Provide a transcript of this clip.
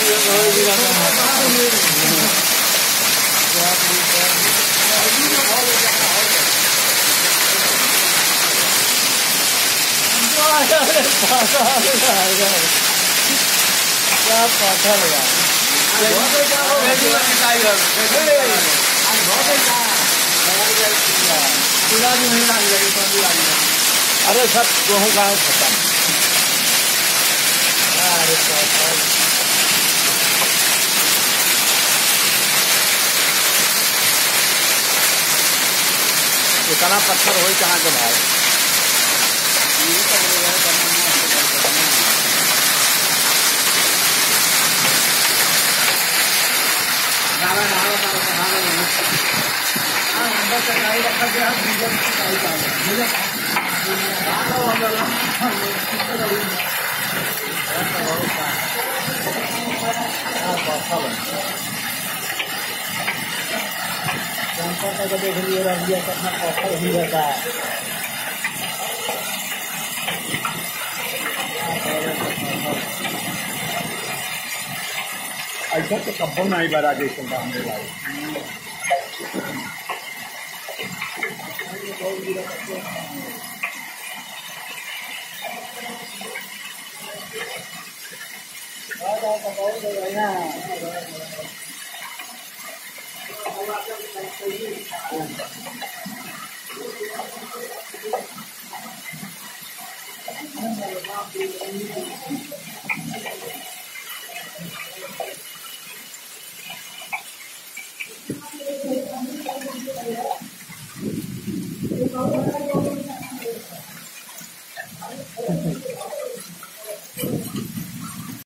अरे सब गेहूं का खत्म। इतना पत्थर हो कहाँ के भाई देख लिए कितना पत्थर ही रहता है। ऐसा तो कब्बो नहीं बरा जैसे हमने लाई